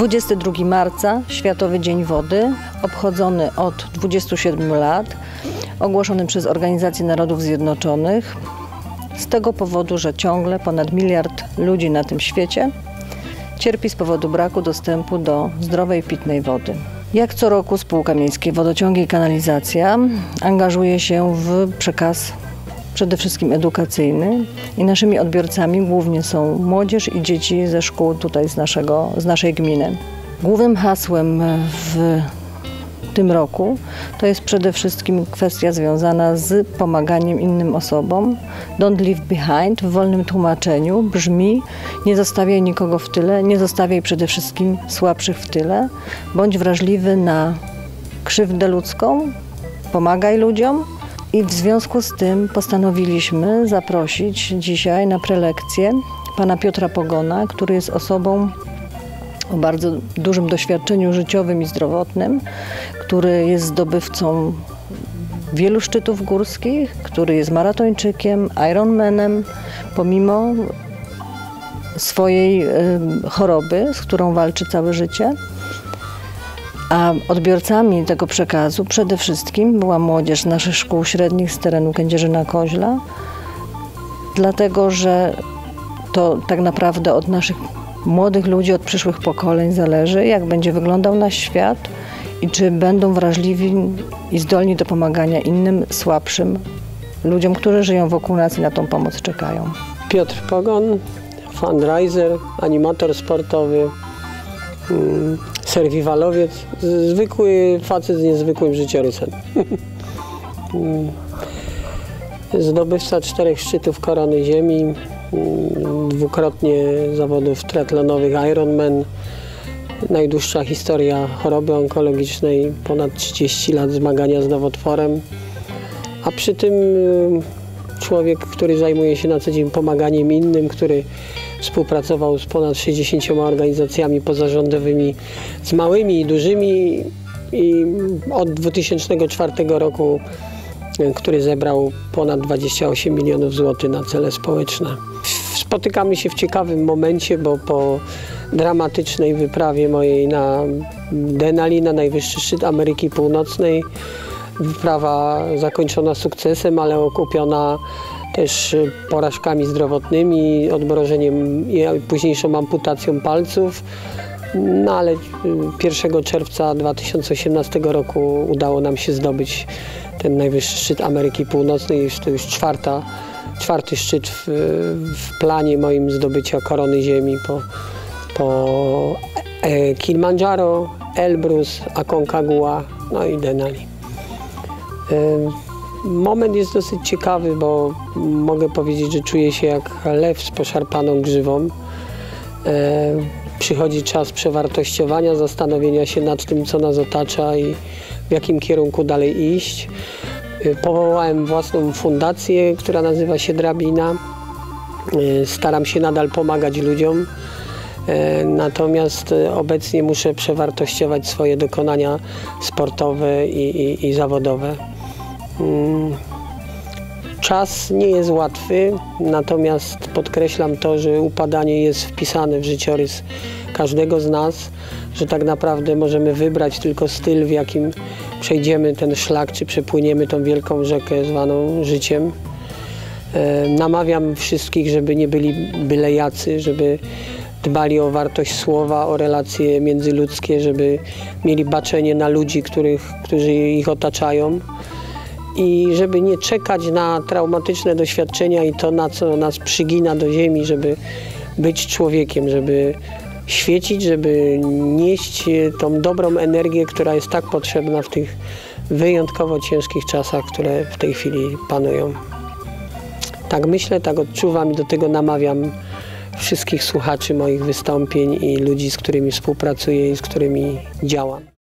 22 marca, Światowy Dzień Wody, obchodzony od 27 lat, ogłoszony przez Organizację Narodów Zjednoczonych, z tego powodu, że ciągle ponad 1 miliard ludzi na tym świecie cierpi z powodu braku dostępu do zdrowej, pitnej wody. Jak co roku Spółka Miejskiej Wodociągi i Kanalizacja angażuje się w przekaz przede wszystkim edukacyjny i naszymi odbiorcami głównie są młodzież i dzieci ze szkół tutaj z naszej gminy. Głównym hasłem w tym roku to jest przede wszystkim kwestia związana z pomaganiem innym osobom. Don't leave behind w wolnym tłumaczeniu brzmi: nie zostawiaj nikogo w tyle, nie zostawiaj przede wszystkim słabszych w tyle, bądź wrażliwy na krzywdę ludzką, pomagaj ludziom. I w związku z tym postanowiliśmy zaprosić dzisiaj na prelekcję pana Piotra Pogona, który jest osobą o bardzo dużym doświadczeniu życiowym i zdrowotnym, który jest zdobywcą wielu szczytów górskich, który jest maratończykiem, Ironmanem, pomimo swojej choroby, z którą walczy całe życie. A odbiorcami tego przekazu przede wszystkim była młodzież naszych szkół średnich z terenu Kędzierzyna-Koźla, dlatego że to tak naprawdę od naszych młodych ludzi, od przyszłych pokoleń zależy, jak będzie wyglądał nasz świat i czy będą wrażliwi i zdolni do pomagania innym, słabszym ludziom, którzy żyją wokół nas i na tą pomoc czekają. Piotr Pogon, fundraiser, animator sportowy, survivalowiec, zwykły facet z niezwykłym życiorysem. Zdobywca 4 szczytów Korony Ziemi, dwukrotnie zawodów triatlonowych Ironman, najdłuższa historia choroby onkologicznej, ponad 30 lat zmagania z nowotworem, a przy tym człowiek, który zajmuje się na co dzień pomaganiem innym, który współpracował z ponad 60 organizacjami pozarządowymi, z małymi i dużymi, i od 2004 roku, który zebrał ponad 28 milionów złotych na cele społeczne. Spotykamy się w ciekawym momencie, bo po dramatycznej wyprawie mojej na Denali, na najwyższy szczyt Ameryki Północnej, wyprawa zakończona sukcesem, ale okupiona też porażkami zdrowotnymi, odmrożeniem i późniejszą amputacją palców. No ale 1 czerwca 2018 roku udało nam się zdobyć ten najwyższy szczyt Ameryki Północnej. To już czwarty szczyt w planie moim zdobycia Korony Ziemi po Kilimandżaro, Elbrus, Aconcagua, no i Denali. Moment jest dosyć ciekawy, bo mogę powiedzieć, że czuję się jak lew z poszarpaną grzywą. Przychodzi czas przewartościowania, zastanowienia się nad tym, co nas otacza i w jakim kierunku dalej iść. Powołałem własną fundację, która nazywa się Drabina. Staram się nadal pomagać ludziom, natomiast obecnie muszę przewartościować swoje dokonania sportowe i zawodowe. Czas nie jest łatwy, natomiast podkreślam to, że upadanie jest wpisane w życiorys każdego z nas, że tak naprawdę możemy wybrać tylko styl, w jakim przejdziemy ten szlak, czy przepłyniemy tą wielką rzekę zwaną życiem. Namawiam wszystkich, żeby nie byli byle jacy, żeby dbali o wartość słowa, o relacje międzyludzkie, żeby mieli baczenie na ludzi, którzy ich otaczają. I żeby nie czekać na traumatyczne doświadczenia i to, na co nas przygina do ziemi, żeby być człowiekiem, żeby świecić, żeby nieść tą dobrą energię, która jest tak potrzebna w tych wyjątkowo ciężkich czasach, które w tej chwili panują. Tak myślę, tak odczuwam i do tego namawiam wszystkich słuchaczy moich wystąpień i ludzi, z którymi współpracuję i z którymi działam.